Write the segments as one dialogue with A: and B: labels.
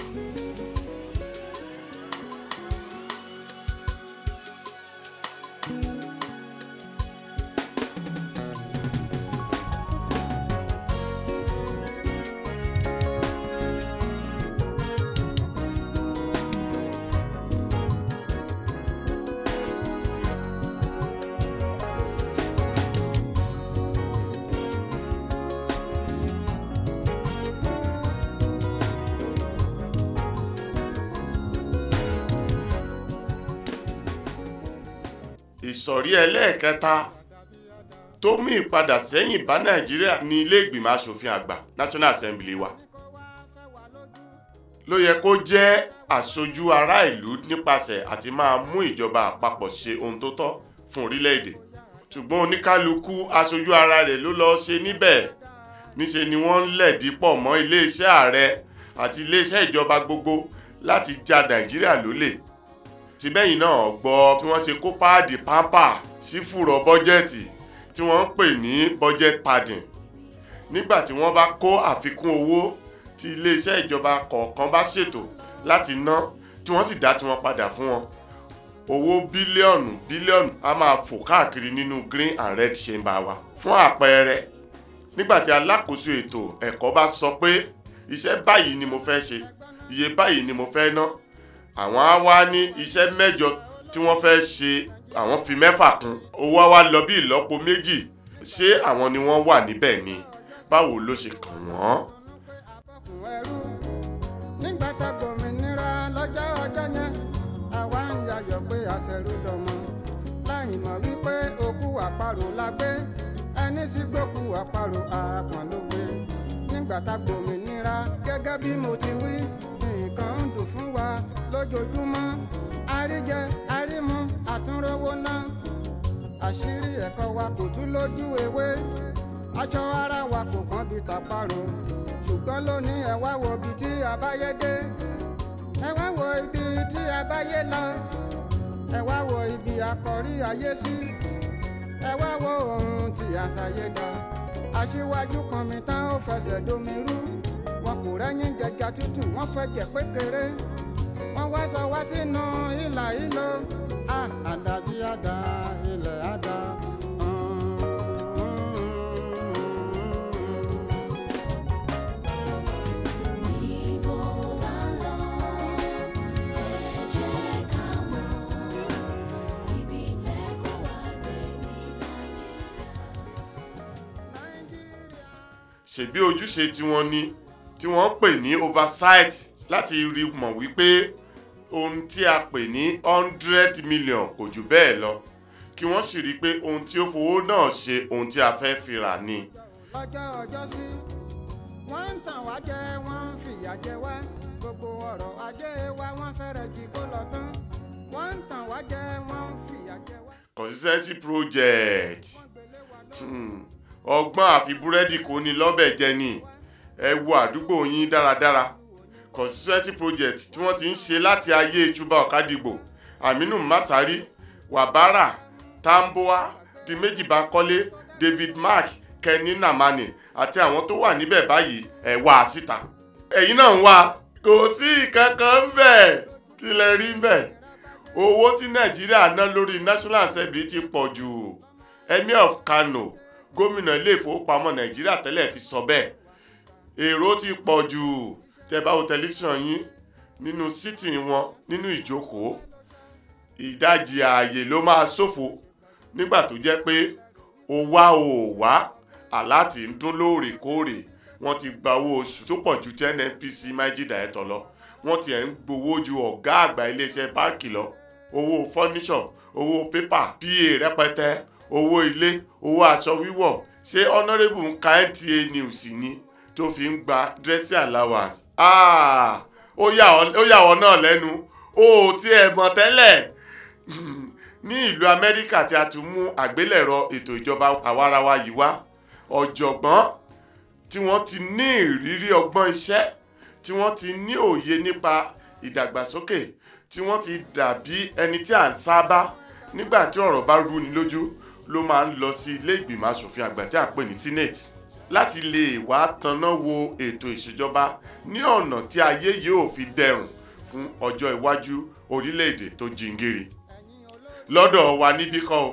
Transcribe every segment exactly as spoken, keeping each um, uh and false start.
A: ìsọ̀rí ẹlẹ́ẹ̀kẹta tó mú ìpadà sẹ́yìn bá Nàìjíríà ní ilé ìgbìmọ̀ asòfin àgbà National Assembly wa ló yẹ kó jẹ́ aṣojú ará ìlú nípasẹ̀ àti máa mú ìjọba àpapọ̀ ṣe ohun tó tọ́ fún orílẹ̀-èdè ṣùgbọ́n oníkálukú aṣojú ara rẹ̀ ló lọ ṣe níbẹ̀ níṣe ni wọ́n ń lẹ̀dí pọ̀ mọ́ iléeṣẹ́ ààrẹ àti iléeṣẹ́ ìjọba gbogbo láti já Nàìjíríà lólè tìbẹ́yìn náà gbọ́ tí wọ́n ṣe kó páàdì pampa sí fùrọ̀ bọ́jẹ́ẹ̀tì tí wọ́n ń pè ní budget padding nígbà tí wọ́n bá kó àfikún owó tí iléeṣẹ́ ìjọba kọ̀ọ̀kan bá ṣètò láti ná tí wọ́n sì dá tí wọ́n padà fún wọn owó bílíọ̀nù bílíọ̀nù a máa fò káàkiri nínú green and red chamber wa fún àpẹẹrẹ nígbà tí alákòóso ètò ẹ̀kọ́ bá sọ pé iṣẹ́ báyìí ni mo fẹ́ ṣe iye báyìí ni mo fẹ́ ná àwọn á wá ní iṣẹ́ mẹ́jọ tí wọ́n fẹ́ ṣe àwọn fi mẹ́fà kún owó á wá lọ bí ìlọ́po méjì ṣé àwọn ni wọ́n wà níbẹ̀ ni báwo ló ṣe kàn wọ́n.
B: nígbà tá gbòmìnira lọ́jọ́ ọjọ́ yẹn àwa ń yayọ̀ pé àṣẹrú dọmọ láì mọ̀ wípé òkú àparò la gbé ẹni sì gbókù àparò àpọ̀n ló gbé nígbà tá gbòmìnira gẹ́gẹ́ bí mo ti wí nǹkan ń dùn fún wa lójoojúmọ́ àríjẹ àrímu àtúnrówó náà àṣírí ẹ̀kọ́ wa kò tú lójú ewé aṣọ ara wa kò pọ́n bí tàparò ṣùgbọ́n lónìí ẹ wá wo ibi tí a bá yé dé ẹ wá wo ibi tí a bá yé lọ ẹ wá wo ibi àkọ́rí ayé sí ẹ wá wo ohun tí a ṣàyé dá aṣíwájú kan mi tán ó fẹsẹ̀ domi rú wọn kò rẹ́yìn jẹjà tútù wọ́n fẹ́ jẹ pékeré wọ́n wá sọ wá sínú ìlà ìlò àdàbí àdá ilẹ̀ àdá.
A: ṣebí ojúṣe tiwọn ni tí wọ́n pè ní oversight láti rí mọ̀ wípé ohun tí a pè ní hundred million kò jù bẹ́ẹ̀ lọ kí wọ́n sì rí pé ohun tí ó fowó náà ṣe ohun tí a fẹ́ fi rà ni.
B: ọjọ́ ọjọ́ sí wọ́n ń tàn wá jẹ wọ́n ń fìyà jẹ wá gbogbo ọ̀rọ̀ ajé wa wọ́n fẹ́rẹ̀ jí kó lọ tán wọ́n ń tàn wá jẹ wọ́n ń fìyà jẹ wá.
A: consistency project ọgbọ́n àfi búrẹ́dì kò ní lọ́bẹ̀ jẹ ni ẹ wo àdúgbò yín dáradára consistency project tí wọ́n ti ń ṣe láti ayé ìtúbà ọ̀kadìgbò Aminu Masari Wabara Tamboa di méjì Bankole David Mark Kenny Namani àti àwọn tó wà níbẹ̀ báyìí ẹ wá síta ẹ̀yin náà ń wá kò sí ìkankan ń bẹ̀ kí lẹ rí ń bẹ̀ owó tí Nàìjíríà ná lórí National Assembly ti pọ̀ jù Emir of Kano gómìnà ilé ìfowópamọ́ Nàìjíríà tẹ́lẹ̀ ti sọ bẹ́ẹ̀ èrò ti pọ̀ jù tẹ́ bá wo tẹlifíṣàn yín nínú sítì wọn nínú ìjókòó ìdajì ààyè ló máa ṣòfò nígbà tó jẹ́ pé ó wá ò wá àláti ń dún lóòrèkóòrè wọ́n ti gba owó oṣù tó pọ̀ ju ten N P C májídà ẹ̀tọ́ lọ wọ́n ti ẹ̀ ń gbowó ju ọ̀gá àgbà iléeṣẹ́ báńkì lọ owó fọ́níṣọ̀ owó pépà P A rẹpẹtẹ owó ilé owó aṣọ wíwọ̀ ṣé honourable ń ka N T A news ni tó fi ń gba dressing allowance ah ó yà ọ́ náà lẹ́nu ó tí ẹ mọ̀ tẹ́lẹ̀ ní ìlú Amẹ́ríkà tí a tún mú àgbélẹ̀rọ ètò ìjọba àwarawa yìí wá ọ̀jọ̀gbọ́n tí wọ́n ti ní ìrírí ọgbọ́n iṣẹ́ tí wọ́n ti ní òye nípa ìdàgbàsókè tí wọ́n ti dàbí ẹni tí à ń sábà nígbà tí ọ̀rọ̀ bá rú ni lójú ló máa ń lọ sí ilé ìgbìmọ̀ asòfin àgbà tí a pè ní senate láti lè wá tanná wo ètò ìṣèjọba ní ọ̀nà tí ayé yóò fi dẹrùn fún ọjọ́ iwájú orílẹ̀-èdè tó jingiri. Lọ́dọ̀ wa níbí kọ́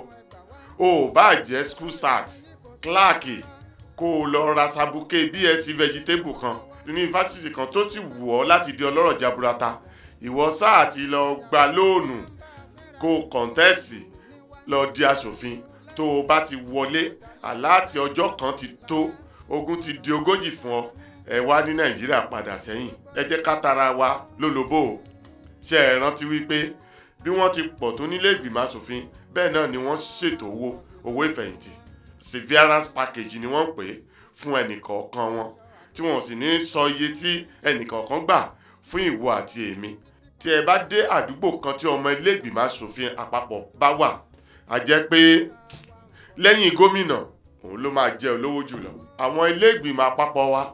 A: o bá jẹ́ school sat kíláàkì kó o lọ ra sabuké B S c vegetable kan yunifásitì kan tó ti wù ọ́ láti di ọlọ́rọ̀ jaburata, ìwọ sáà ti lọ gba lóònù kó o kọ̀ǹtẹ́ẹ̀sì lọ di aṣòfin. Tó o bá ti wọlé àláàtì ọjọ́ kan ti tó, ogún ti di ogójì fún ọ, ẹ wá ní Nàìjíríà padà sẹ́yìn. Ẹ jẹ́ ká tara wa lólobó. Ṣé ẹ rántí wípé bí wọ́n ti pọ̀ tó nílé ìgbìmọ̀ aṣòfin bẹ́ẹ̀ náà ni wọ́n ṣètò owó owó ìfẹ̀yìntì severance package ni wọ́n pè é fún ẹnìkọ̀ọ̀kan wọn, tí wọ́n sì ní sọ iye tí ẹnìkọ̀ọ̀kan gbà fún ìwọ àti èmi. Tí ẹ bá dé àdúgbò kan tí ọmọ ilé ìgbìmọ̀ aṣòfin àpapọ̀ bá wà, a jẹ́ pé lẹ́yìn gómìnà òun ló máa jẹ́ olówó jùlọ. Àwọn ilé ìgbìmọ̀ àpapọ̀ wa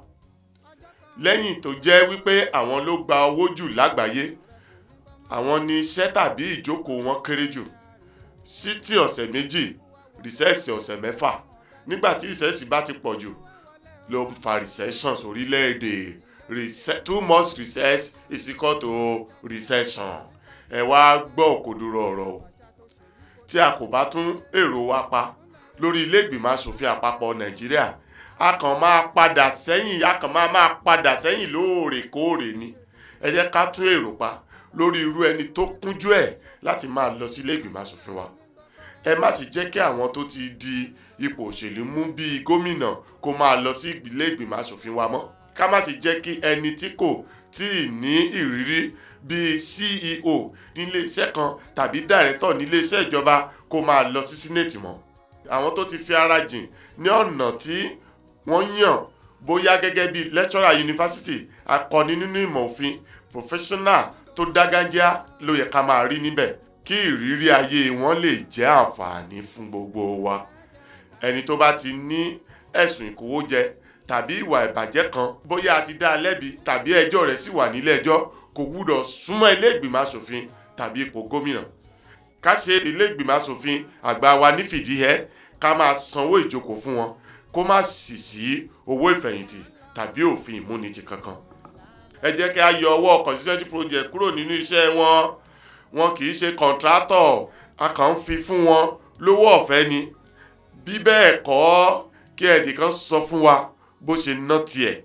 A: lẹ́yìn tó jẹ́ wípé àwọn ló gba owó jù lágbàáyé, àwọn ní iṣẹ́ tàbí ìjókòó wọn kéré jù. Sítì ọ̀sẹ̀ méjì, rìsẹ́ẹ̀sì ọ̀sẹ̀ mẹ́fà. Nígbà tí rìsẹ́ẹ̀sì bá ti pọ̀ jù ló ń fa recession orílẹ̀-èdè. Too much recess is equal to recession. Ẹ wá gbọ́ òkodoro ọ̀rọ̀ o. Tí a kò bá tún èrò wa pa lórí ilé ìgbìmọ̀ aṣòfin àpapọ̀ Nàìjíríà, a kàn máa padà sẹ́yìn a kàn máa máa padà sẹ́yìn lóòrèkóòrè ni. Ẹ jẹ́ ká tún èrò pa lórí irú ẹni tó kúnjú ẹ̀ láti máa lọ sí ilé ìgbìmọ̀ aṣòfin wa. Ẹ má sì jẹ́ kí àwọn tó ti di ipò òṣèlú mú bíi gómìnà kó máa lọ sí ilé ìgbìmọ̀ aṣòfin wa mọ́. Ká má sì jẹ́ kí ẹni tí kò tí ì ní ìrírí bíi C E O nílé iṣẹ́ kan tàbí dàrẹ́tọ̀ nílé iṣẹ́ ìjọba kó máa lọ sí sínéètì mọ́. Àwọn tó ti fi ara jìn ní ọ̀nà tí wọ́n yàn, bóyá gẹ́gẹ́ bíi lecturer yunifásitì, akọni nínú ìmọ̀ òfin, professional tó dágájíá ló yẹ ká máa rí níbẹ̀ kí ìrírí ayé wọn lè jẹ́ àǹfààní fún gbogbo wa. Ẹni tó bá ti ní ẹ̀sùn ìkówójẹ tàbí ìwà ìbàjẹ́ kan, bóyá a ti dá a lẹ́bi tàbí ẹjọ́ rẹ̀ sì wà nílé ẹjọ́, kò gbúdọ̀ súnmọ́ ilé ìgbìmọ̀ aṣòfin tàbí ipò gómìnà. Ká ṣe ilé ìgbìmọ̀ aṣòfin àgbà wa ní fìdíhẹ́, ká máa sanwó ìjókòó fún wọn, kó má sì sí owó ìfẹ̀yìntì tàbí òfin ìmúnitì kankan. Ẹ jẹ́ kí a yọ ọwọ́ consistency project kúrò nínú iṣẹ́ wọn. Wọn kì í ṣe contractor, a kàn ń fi fún wọn lówó ọ̀fẹ́ ni. Bí bẹ́ẹ̀ kọ́, kí ẹnìkan sọ fún wa bó ṣe ná tiẹ̀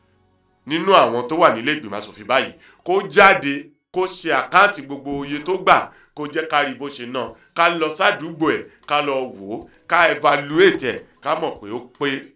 A: nínú àwọn tó wà nílé ìgbìmọ̀ aṣòfin báyìí, kó jáde kó ṣe àkáǹtì gbogbo iye tó gbà, kó jẹ́ ká rí bó ṣe ná, ká lọ sádùúgbò ẹ̀, ká lọ wò ó, ká evaluate ẹ̀, ká mọ̀ pé ó pé